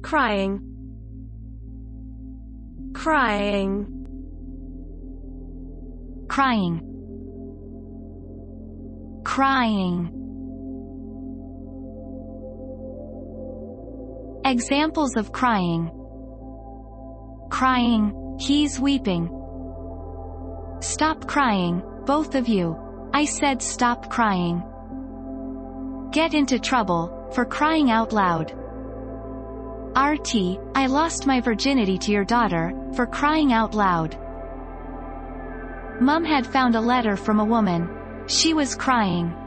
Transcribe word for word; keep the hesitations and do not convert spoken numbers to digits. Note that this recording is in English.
crying, crying, crying, crying. Examples of crying: crying, he's weeping. Stop crying, both of you. I said stop crying. Get into trouble, for crying out loud. R T, I lost my virginity to your daughter, for crying out loud. Mum had found a letter from a woman. She was crying.